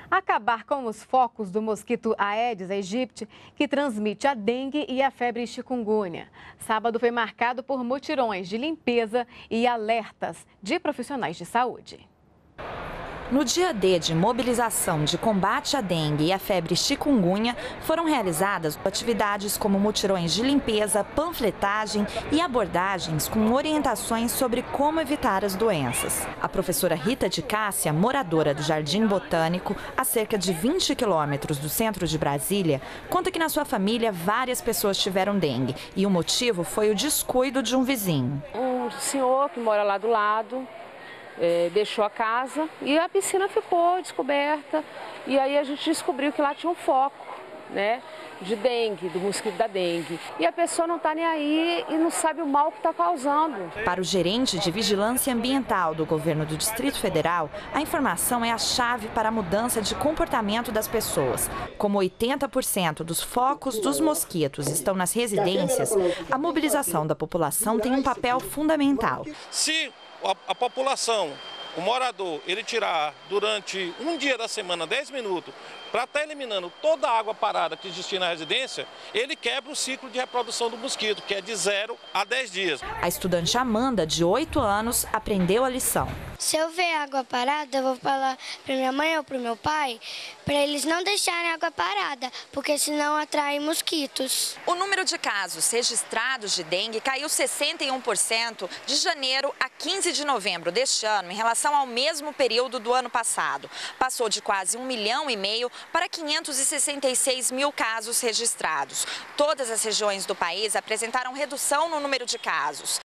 Acabar com os focos do mosquito Aedes aegypti, que transmite a dengue e a febre chikungunya. Sábado foi marcado por mutirões de limpeza e alertas de profissionais de saúde. No dia D de mobilização de combate à dengue e à febre chikungunya, foram realizadas atividades como mutirões de limpeza, panfletagem e abordagens com orientações sobre como evitar as doenças. A professora Rita de Cássia, moradora do Jardim Botânico, a cerca de 20 quilômetros do centro de Brasília, conta que na sua família várias pessoas tiveram dengue e o motivo foi o descuido de um vizinho. Um senhor que mora lá do lado deixou a casa e a piscina ficou descoberta. E aí a gente descobriu que lá tinha um foco, de dengue, do mosquito da dengue. E a pessoa não está nem aí e não sabe o mal que está causando. Para o gerente de Vigilância Ambiental do governo do Distrito Federal, a informação é a chave para a mudança de comportamento das pessoas. Como 80% dos focos dos mosquitos estão nas residências, a mobilização da população tem um papel fundamental. Se a população, o morador, ele tirar durante um dia da semana 10 minutos para estar eliminando toda a água parada que existia na residência, ele quebra o ciclo de reprodução do mosquito, que é de 0 a 10 dias. A estudante Amanda, de 8 anos, aprendeu a lição. Se eu ver água parada, eu vou falar para minha mãe ou para o meu pai, para eles não deixarem água parada, porque senão atrai mosquitos. O número de casos registrados de dengue caiu 61% de janeiro a 15 de novembro deste ano em relação ao mesmo período do ano passado. Passou de quase 1,5 milhão para 566 mil casos registrados. Todas as regiões do país apresentaram redução no número de casos.